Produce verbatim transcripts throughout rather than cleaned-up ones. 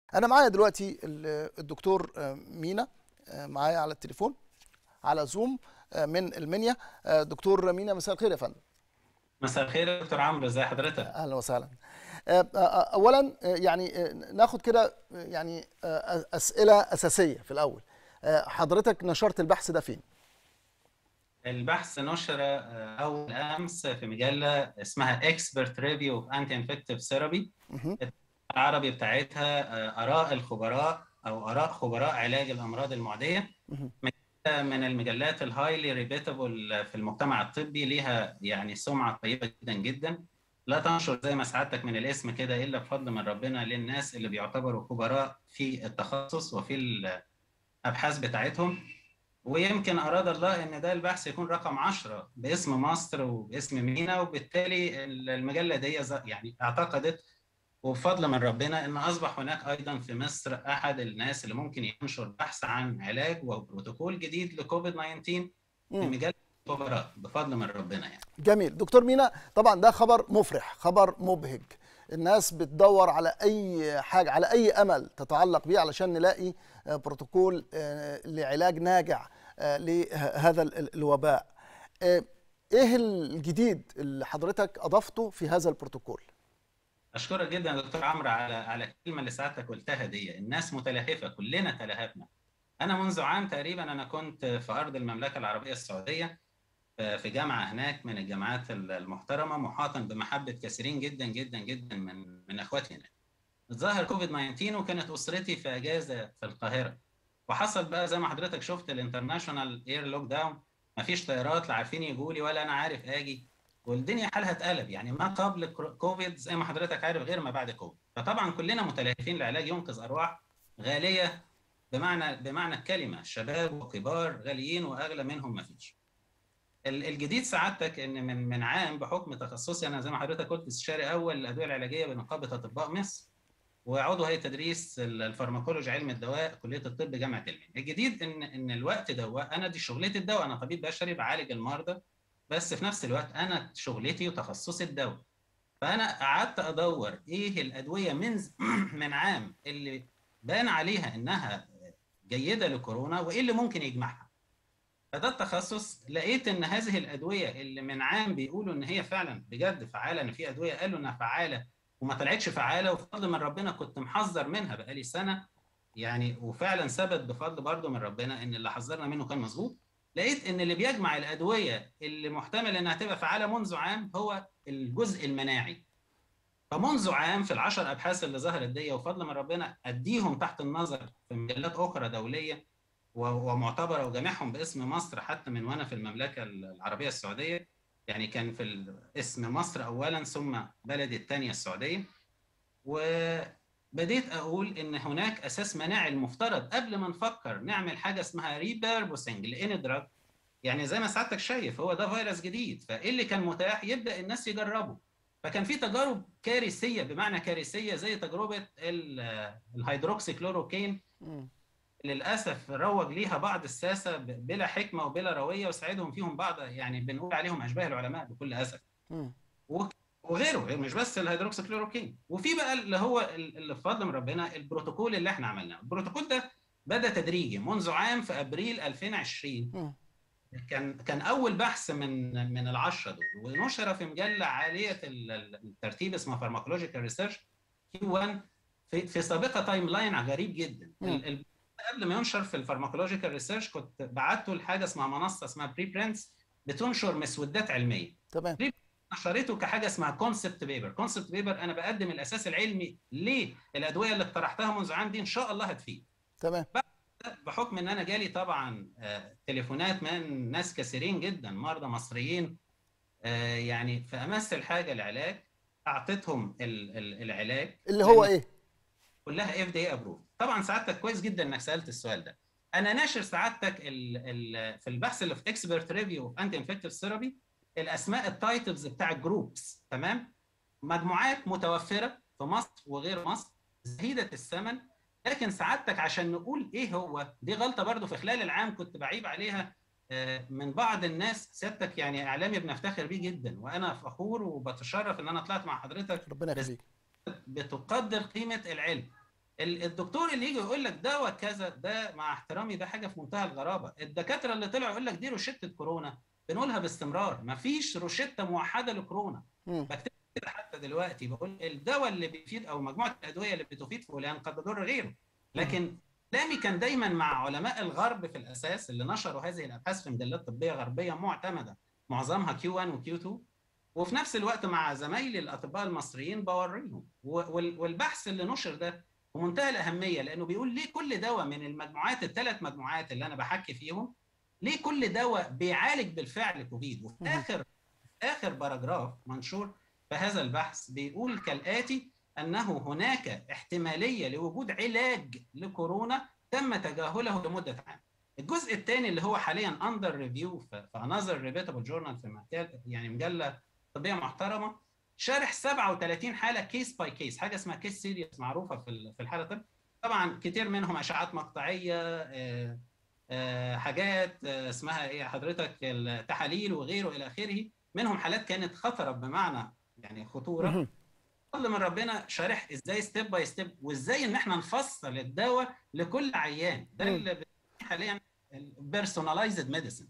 أنا معايا دلوقتي ال- الدكتور آه، مينا، آه، معايا على التليفون على زوم آه، من المنيا. آه، دكتور مينا، مساء الخير يا فندم. مساء الخير يا دكتور عمرو، ازي حضرتك؟ أهلا وسهلا. آه، آه، آه، أولا آه، يعني آه، ناخد كده آه، يعني آه، أسئلة أساسية في الأول. آه، حضرتك نشرت البحث ده فين؟ البحث نشر آه، أول أمس في مجلة اسمها Expert Review of Anti-Infective Therapy. مهم. العربي بتاعتها آه، آراء الخبراء أو آراء خبراء علاج الأمراض المعدية. مهم. مجلة من المجلات الهايلي ريبيتابل في المجتمع الطبي، ليها يعني سمعة طيبة جدا جدا. لا تنشر زي ما سعادتك من الاسم كده إلا بفضل من ربنا للناس اللي بيعتبروا خبراء في التخصص وفي الأبحاث بتاعتهم. ويمكن أراد الله إن ده البحث يكون رقم عشرة باسم مصر وباسم مينا، وبالتالي المجلة دي ز- يعني اعتقدت وبفضل من ربنا إن أصبح هناك أيضا في مصر أحد الناس اللي ممكن ينشر بحث عن علاج وبروتوكول جديد لكوفيد تسعة عشر في مم. مجلة الخبراء بفضل من ربنا يعني. جميل دكتور مينا، طبعا ده خبر مفرح، خبر مبهج. الناس بتدور على اي حاجه، على اي امل تتعلق بيه علشان نلاقي آه، بروتوكول آه، لعلاج ناجع آه، لهذا ال- ال- الوباء. آه، ايه الجديد اللي حضرتك اضفته في هذا البروتوكول؟ أشكرك جدا يا دكتور عمرو على على الكلمة اللي سعادتك قلتها دي. الناس متلهفة، كلنا تلهفنا. أنا منذ عام تقريبا أنا كنت في أرض المملكة العربية السعودية، في جامعة هناك من الجامعات المحترمة، محاطا بمحبة كثيرين جدا جدا جدا من من اخواتي هناك. ظهر كوفيد تسعة عشر وكانت اسرتي في اجازة في القاهرة، وحصل بقى زي ما حضرتك شفت الانترناشونال اير لوك داون. مفيش طيارات، لا عارفين يجوا لي ولا انا عارف اجي، والدنيا حالها اتقلب. يعني ما قبل كوفيد زي ما حضرتك عارف غير ما بعد كوفيد. فطبعا كلنا متلهفين لعلاج ينقذ ارواح غالية، بمعنى بمعنى الكلمة. شباب وكبار غاليين واغلى منهم مفيش. الجديد سعادتك ان من من عام بحكم تخصصي انا زي ما حضرتك قلت استشاري اول الادويه العلاجيه بنقابه اطباء مصر، وعضو هيئه تدريس الفارماكولوجي علم الدواء كليه الطب جامعه المنيا. الجديد ان ان الوقت ده انا دي شغلتي الدواء، انا طبيب بشري بعالج المرضى، بس في نفس الوقت انا شغلتي وتخصصي الدواء. فانا قعدت ادور ايه الادويه من من عام اللي بان عليها انها جيده لكورونا وايه اللي ممكن يجمعها. فده التخصص. لقيت ان هذه الادويه اللي من عام بيقولوا ان هي فعلا بجد فعاله، ان في ادويه قالوا انها فعاله وما طلعتش فعاله، وبفضل من ربنا كنت محذر منها بقالي سنه يعني، وفعلا ثبت بفضل برضه من ربنا ان اللي حذرنا منه كان مظبوط. لقيت ان اللي بيجمع الادويه اللي محتمل انها تبقى فعاله منذ عام هو الجزء المناعي. فمنذ عام في العشر ابحاث اللي ظهرت دي، وفضل من ربنا اديهم تحت النظر في مجلات اخرى دوليه ومعتبره، وجامعهم باسم مصر حتى من وانا في المملكه العربيه السعوديه. يعني كان في اسم مصر اولا ثم بلدي الثانيه السعوديه. وبديت اقول ان هناك اساس مناعي المفترض قبل ما نفكر نعمل حاجه اسمها ريبيربوسنج لان دراج. يعني زي ما سعادتك شايف هو ده فيروس جديد، فايه اللي كان متاح يبدا الناس يجربوا. فكان في تجارب كارثيه، بمعنى كارثيه زي تجربه الهيدروكسي كلوروكين. مم. للاسف روج ليها بعض الساسه بلا حكمه وبلا رويه، وساعدهم فيهم بعض يعني بنقول عليهم اشباه العلماء بكل اسف. مم. وغيره، مش بس الهيدروكسيكلوروكين. وفي بقى اللي هو اللي بفضل من ربنا البروتوكول اللي احنا عملناه. البروتوكول ده بدا تدريجي منذ عام في ابريل ألفين وعشرين. مم. كان كان اول بحث من من العشره دول، ونشر في مجله عاليه الترتيب اسمها فارماكولوجيكال ريسيرش كيو واحد في في سابقه تايم لاين غريب جدا. مم. ال- ال- قبل ما ينشر في الفارماكولوجيكال ريسيرش كنت بعته لحاجه اسمها منصه اسمها بري برينتس، بتنشر مسودات علميه. تمام. بري نشرته كحاجه اسمها كونسبت بيبر. كونسبت بيبر انا بقدم الاساس العلمي ليه الادويه اللي اقترحتها منذ عام دي ان شاء الله هتفيد. تمام. بحكم ان انا جالي طبعا آه، تليفونات من ناس كثيرين جدا مرضى مصريين، آه، يعني في امس الحاجه العلاج، اعطيتهم ال- ال- العلاج اللي هو لان ايه؟ كلها اف دي اي ابروف. طبعا سعادتك كويس جدا انك سالت السؤال ده. انا ناشر سعادتك ال ال في البحث اللي في اكسبرت ريفيو اوف انتي انفكتيف ثيرابي الاسماء التايتلز بتاع الجروبس، تمام؟ مجموعات متوفره في مصر وغير مصر زهيده الثمن. لكن سعادتك عشان نقول ايه هو، دي غلطه برضو في خلال العام كنت بعيب عليها آه، من بعض الناس. سيادتك يعني اعلامي بنفتخر بيه جدا، وانا فخور وبتشرف ان انا طلعت مع حضرتك، ربنا بس يخليك. بتقدر قيمه العلم. الدكتور اللي يجي يقول لك دواء كذا، ده مع احترامي ده حاجه في منتهى الغرابه. الدكاتره اللي طلعوا يقول لك دي روشته كورونا بنقولها باستمرار، ما فيش روشته موحده لكورونا. بكتب كده حتى دلوقتي بقول الدواء اللي بيفيد او مجموعه الادويه اللي بتفيد فلان قد تضر غيره. لكن كلامي كان دايما مع علماء الغرب في الاساس اللي نشروا هذه الابحاث في مجلات طبيه غربيه معتمده، معظمها كيو واحد وكيو اتنين، وفي نفس الوقت مع زمايلي الاطباء المصريين بوريهم. والبحث اللي نشر ده ومنتهى الاهميه، لانه بيقول ليه كل دواء من المجموعات الثلاث مجموعات اللي انا بحكي فيهم، ليه كل دواء بيعالج بالفعل كوفيد. وفي اخر اخر باراجراف منشور في هذا البحث بيقول كالاتي: انه هناك احتماليه لوجود علاج لكورونا تم تجاهله لمده عام. الجزء الثاني اللي هو حاليا اندر ريفيو في انذر ريبيتابل جورنال في مجله، يعني مجله طبيه محترمه، شارح سبعة وثلاثين حاله كيس باي كيس، حاجه اسمها كيس سيريس معروفه في في الحاله. طب طبعا كتير منهم اشعات مقطعيه، آآ آآ حاجات اسمها ايه حضرتك، التحاليل وغيره الى اخره. منهم حالات كانت خطره بمعنى يعني خطوره. فضل من ربنا شارح ازاي ستيب باي ستيب، وازاي ان احنا نفصل الدواء لكل عيان. ده اللي حاليا البيرسوناليزد ميديسن.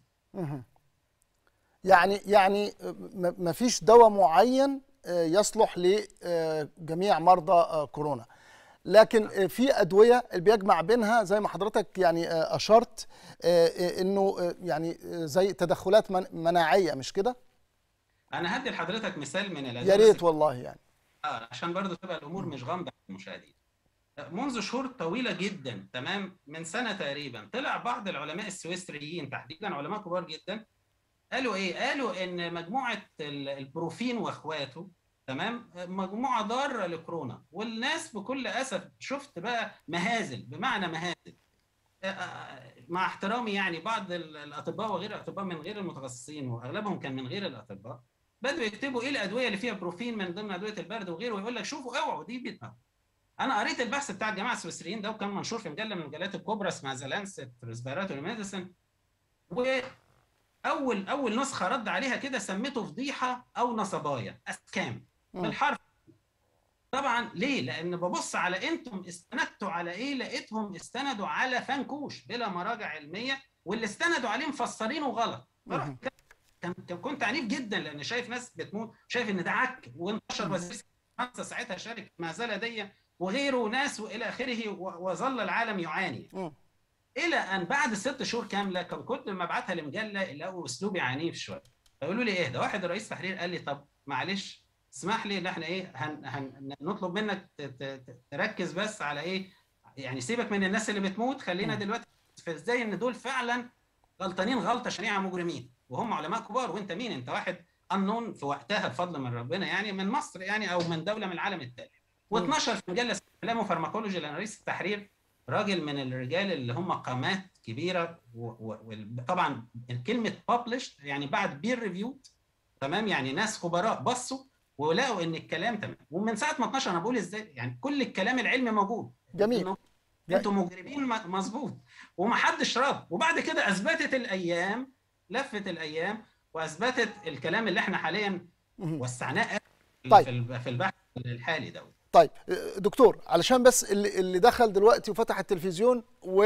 يعني يعني ما فيش دواء معين يصلح لجميع مرضى كورونا، لكن في ادويه اللي بيجمع بينها زي ما حضرتك يعني اشرت انه يعني زي تدخلات مناعيه، مش كده؟ انا هدي لحضرتك مثال من الادويه، يا ريت والله يعني اه عشان برضو تبقى الامور مش غامضه للمشاهدين. منذ شهور طويله جدا، تمام، من سنه تقريبا، طلع بعض العلماء السويسريين تحديدا، علماء كبار جدا، قالوا ايه؟ قالوا ان مجموعه البروفين واخواته، تمام، مجموعه ضاره لكورونا. والناس بكل اسف شفت بقى مهازل، بمعنى مهازل، مع احترامي يعني بعض الاطباء وغير الاطباء من غير المتخصصين، واغلبهم كان من غير الاطباء، بدأوا يكتبوا ايه الادويه اللي فيها بروفين من ضمن ادويه البرد وغيره، ويقول لك شوفوا اوعوا دي بيتها. انا قريت البحث بتاع الجماعه السويسريين ده، وكان منشور في مجله من المجلات الكبرى اسمها ذا لانست ريسبيراتوري ميديسن، واول اول نسخه رد عليها كده سميته فضيحه او نصبايا، اسكام بالحرف. طبعا ليه؟ لان ببص على انتم استندتوا على ايه، لقيتهم استندوا على فنكوش بلا مراجع علميه، واللي استندوا عليه مفسرينه غلط. كان كنت عنيف جدا، لان شايف ناس بتموت، شايف ان ده عك، وانتشر وزير فرنسا ساعتها شارك المهزله دي وغيره ناس والى اخره، وظل العالم يعاني. م. الى ان بعد ست شهور كامله كنت لما ابعتها لمجله لقوا اسلوبي عنيف شويه، فيقولوا لي ايه ده؟ واحد رئيس تحرير قال لي طب معلش اسمح لي ان احنا ايه هن هن نطلب منك تركز بس على ايه، يعني سيبك من الناس اللي بتموت، خلينا م. دلوقتي في ازاي ان دول فعلا غلطانين غلطه شنيعه، مجرمين، وهم علماء كبار. وانت مين؟ انت واحد انون في وقتها بفضل من ربنا، يعني من مصر يعني او من دوله من العالم الثالث، واتنشر في مجله اسمها فارماكولوجي لان رئيس التحرير راجل من الرجال اللي هم قامات كبيره، وطبعا كلمه published يعني بعد بير ريفيو، تمام، يعني ناس خبراء بصوا ولقوا ان الكلام تمام. ومن ساعه ما اتنشر انا بقول ازاي يعني كل الكلام العلمي موجود، جميل، انتوا مجرمين مظبوط، ومحدش رد. وبعد كده اثبتت الايام، لفت الايام واثبتت الكلام اللي احنا حاليا وسعناه طيب. في البحث الحالي ده. طيب دكتور، علشان بس اللي, اللي دخل دلوقتي وفتح التلفزيون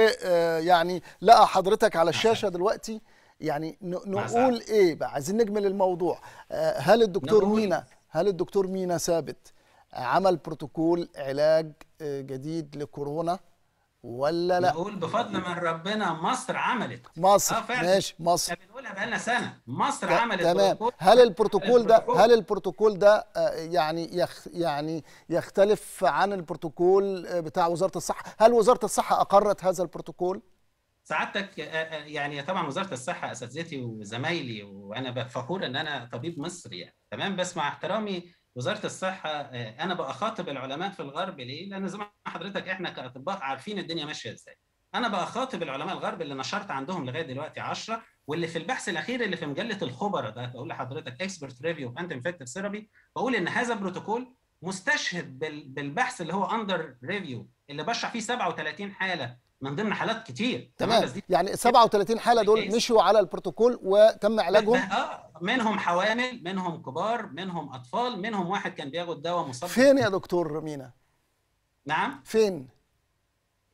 ويعني لقى حضرتك على الشاشه دلوقتي، يعني نقول ايه بقى؟ عايزين نجمل الموضوع. هل الدكتور مينا هل الدكتور مينا ثابت عمل بروتوكول علاج جديد لكورونا ولا لا؟ نقول بفضل من ربنا مصر عملت. مصر آه ماشي، مصر بنقولها بقالنا سنه، مصر عملت تمام. هل البروتوكول ده هل البروتوكول ده يعني يخ يعني يختلف عن البروتوكول بتاع وزاره الصحه؟ هل وزاره الصحه اقرت هذا البروتوكول؟ سعادتك يعني طبعا وزاره الصحه اساتذتي وزمايلي، وانا فخور ان انا طبيب مصري يعني، تمام، بس مع احترامي وزاره الصحه انا بقى خاطب العلماء في الغرب. ليه؟ لان زي ما حضرتك احنا كاطباء عارفين الدنيا ماشيه ازاي. انا بقى خاطب العلماء الغرب اللي نشرت عندهم لغايه دلوقتي عشرة، واللي في البحث الاخير اللي في مجله الخبراء ده بقول لحضرتك اكسبرت ريفيو اوف انتي انفكتيف ثيرابي، بقول ان هذا بروتوكول مستشهد بالبحث اللي هو اندر ريفيو اللي بشرح فيه سبعة وثلاثين حاله من ضمن حالات كتير. تمام، يعني سبعة وثلاثين حاله دول مشوا على البروتوكول وتم علاجهم. اه منهم حوامل، منهم كبار، منهم اطفال، منهم واحد كان بياخد دواء مصاب. فين يا دكتور مينا؟ نعم؟ فين؟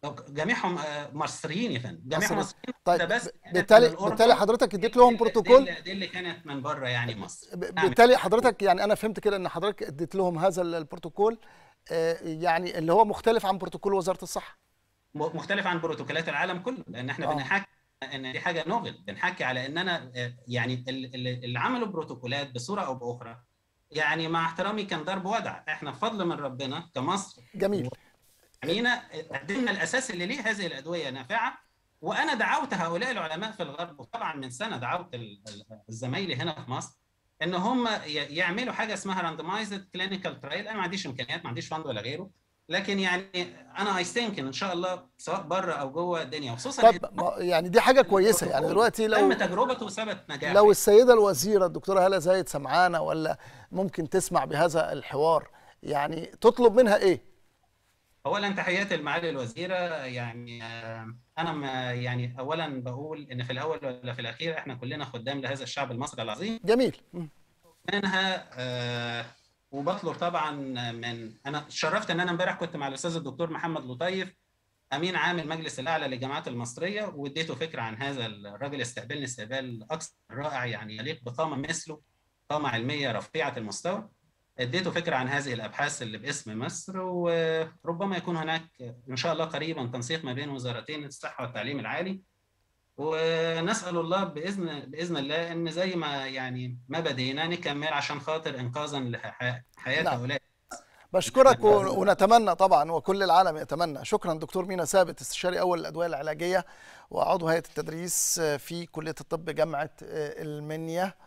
جميعهم مصريين يا فندم، جميعهم مصري. مصريين. طيب ده بس بالتالي بالتالي حضرتك اديت لهم بروتوكول، دي, دي اللي كانت من بره يعني مصر. بالتالي حضرتك يعني انا فهمت كده ان حضرتك اديت لهم هذا البروتوكول يعني اللي هو مختلف عن بروتوكول وزارة الصحة، مختلف عن بروتوكولات العالم كله، لان احنا آه. بنحكي ان دي حاجه نوفل، بنحكي على ان انا يعني اللي عملوا بروتوكولات بصوره او باخرى يعني مع احترامي كان ضرب ودع. احنا بفضل من ربنا كمصر جميل يعني قدمنا الاساس اللي ليه هذه الادويه نافعه. وانا دعوت هؤلاء العلماء في الغرب، وطبعا من سنه دعوت الزمايلي هنا في مصر ان هم يعملوا حاجه اسمها راندمايزد كلينيكال ترايل. انا ما عنديش امكانيات، ما عنديش فند ولا غيره، لكن يعني انا اي ثينك ان شاء الله سواء بره او جوه الدنيا، وخصوصا طب يعني دي حاجه كويسه. يعني دلوقتي لو تم تجربته وثبت نجاحه، لو السيده الوزيره الدكتوره هاله زايد سمعانه ولا ممكن تسمع بهذا الحوار، يعني تطلب منها ايه؟ اولا تحياتي لمعالي الوزيره. يعني انا ما يعني اولا بقول ان في الاول ولا في الاخير احنا كلنا خدام لهذا الشعب المصري العظيم. جميل. منها آه وبطلب طبعا من، انا اتشرفت ان انا امبارح كنت مع الاستاذ الدكتور محمد لطيف امين عام المجلس الاعلى للجامعات المصريه، واديته فكره عن هذا الراجل. استقبلني استقبال اكثر رائع، يعني يليق بقامه مثله، قامه علميه رفيعه المستوى. اديته فكره عن هذه الابحاث اللي باسم مصر، وربما يكون هناك ان شاء الله قريبا تنسيق ما بين وزارتين الصحه والتعليم العالي. ونسال الله باذن باذن الله ان زي ما يعني ما بدينا نكمل عشان خاطر انقاذا لحياه هؤلاء. بشكرك ونتمنى طبعا وكل العالم يتمنى. شكرا دكتور مينا ثابت، استشاري اول الادويه العلاجيه وعضو هيئه التدريس في كليه الطب جامعه المنيا.